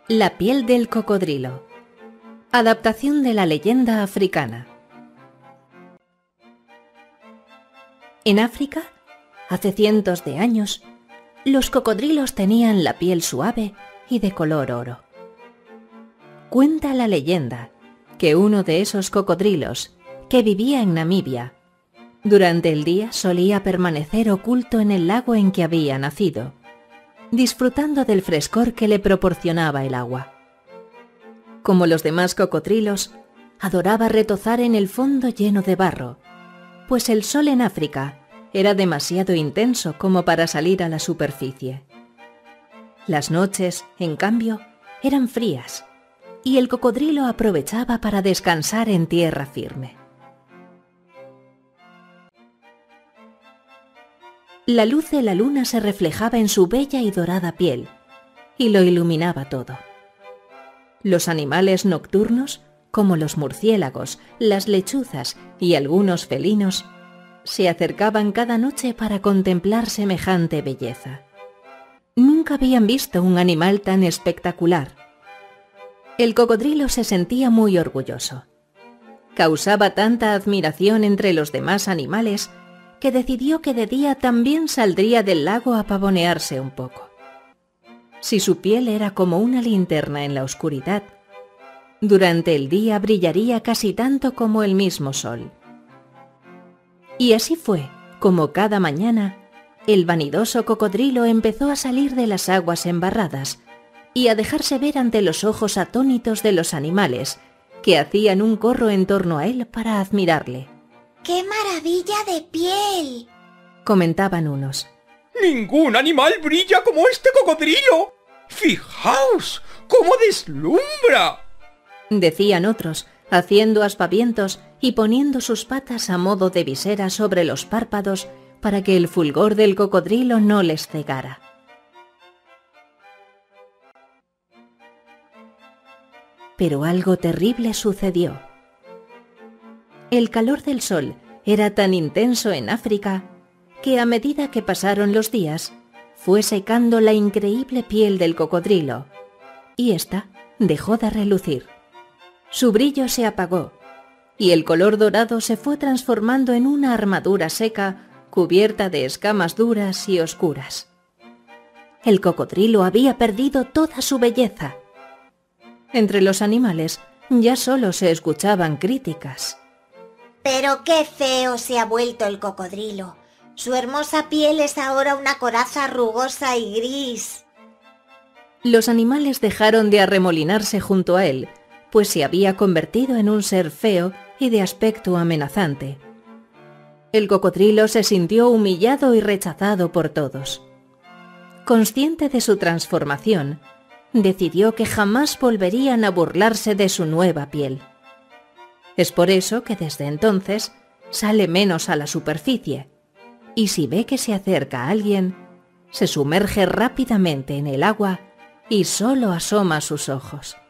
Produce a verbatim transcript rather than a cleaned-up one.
La piel del cocodrilo. Adaptación de la leyenda africana. En África, hace cientos de años, los cocodrilos tenían la piel suave y de color oro. Cuenta la leyenda que uno de esos cocodrilos, que vivía en Namibia, durante el día solía permanecer oculto en el lago en que había nacido, disfrutando del frescor que le proporcionaba el agua. Como los demás cocodrilos, adoraba retozar en el fondo lleno de barro, pues el sol en África era demasiado intenso como para salir a la superficie. Las noches, en cambio, eran frías, y el cocodrilo aprovechaba para descansar en tierra firme. La luz de la luna se reflejaba en su bella y dorada piel, y lo iluminaba todo. Los animales nocturnos, como los murciélagos, las lechuzas y algunos felinos, se acercaban cada noche para contemplar semejante belleza. Nunca habían visto un animal tan espectacular. El cocodrilo se sentía muy orgulloso. Causaba tanta admiración entre los demás animales que decidió que de día también saldría del lago a pavonearse un poco. Si su piel era como una linterna en la oscuridad, durante el día brillaría casi tanto como el mismo sol. Y así fue como cada mañana el vanidoso cocodrilo empezó a salir de las aguas embarradas y a dejarse ver ante los ojos atónitos de los animales, que hacían un corro en torno a él para admirarle. ¡Qué maravilla de piel!, comentaban unos. ¡Ningún animal brilla como este cocodrilo! ¡Fijaos cómo deslumbra!, decían otros, haciendo aspavientos y poniendo sus patas a modo de visera sobre los párpados para que el fulgor del cocodrilo no les cegara. Pero algo terrible sucedió. El calor del sol era tan intenso en África que a medida que pasaron los días fue secando la increíble piel del cocodrilo y ésta dejó de relucir. Su brillo se apagó y el color dorado se fue transformando en una armadura seca cubierta de escamas duras y oscuras. El cocodrilo había perdido toda su belleza. Entre los animales ya solo se escuchaban críticas. Pero qué feo se ha vuelto el cocodrilo. Su hermosa piel es ahora una coraza rugosa y gris. Los animales dejaron de arremolinarse junto a él, pues se había convertido en un ser feo y de aspecto amenazante. El cocodrilo se sintió humillado y rechazado por todos. Consciente de su transformación, decidió que jamás volverían a burlarse de su nueva piel. Es por eso que desde entonces sale menos a la superficie, y si ve que se acerca a alguien, se sumerge rápidamente en el agua y solo asoma sus ojos.